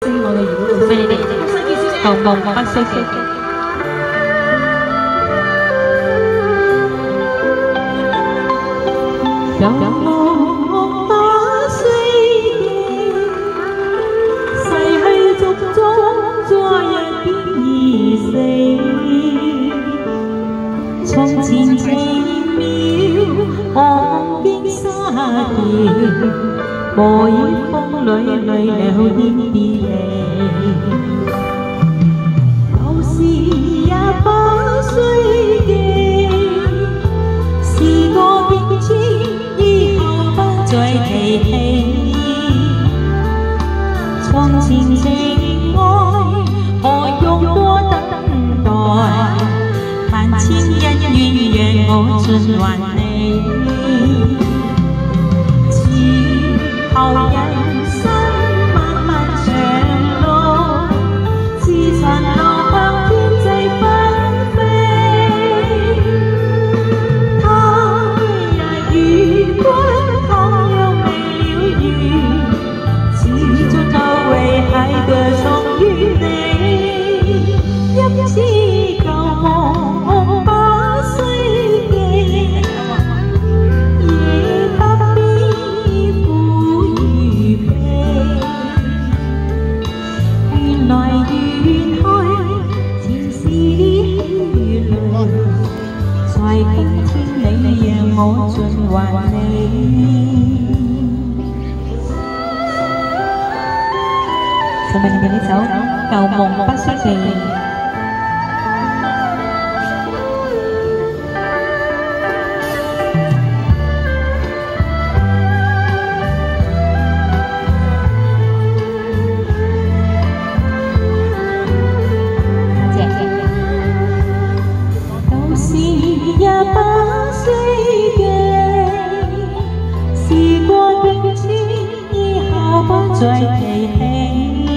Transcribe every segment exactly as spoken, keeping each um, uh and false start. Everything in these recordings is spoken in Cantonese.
我嘅語，俾你哋求夢不須記。求夢不須記，逝去族中昨日變而死。從前奇妙看見沙調。 我於風裏累了天別離，舊事也不須記，時過境遷，以後不再提起。從前情愛何用多等待，萬千恩怨讓我盡還你。 後人生漫漫長路，自殘路向天際紛飛。他日如君倘若未了緣，始終都會喺個重於你。一次舊夢不須記。 我盡還你。送俾你哋呢首《舊夢不須記》。多謝。舊事也不須。 再提起，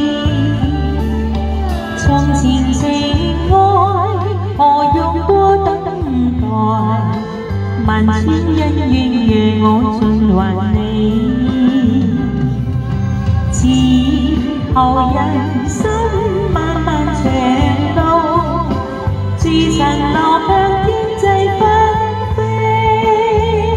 從前情愛何用多等待？萬千恩怨讓我盡還你。此後人生漫漫長路，自塵流向天際紛飛。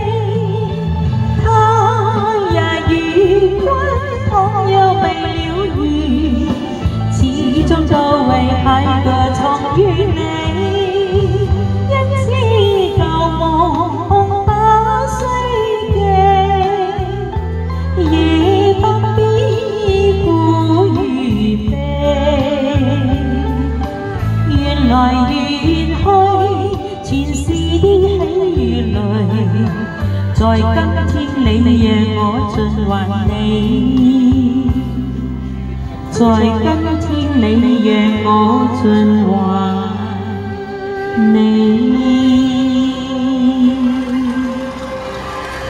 他日如君。 倘若未了緣，始終都會喺個重於你。因此舊夢不須記，亦不必苦與悲。緣來緣去，全是啲喜與淚。在今天你讓我盡還你。 在今天，你讓我盡還你。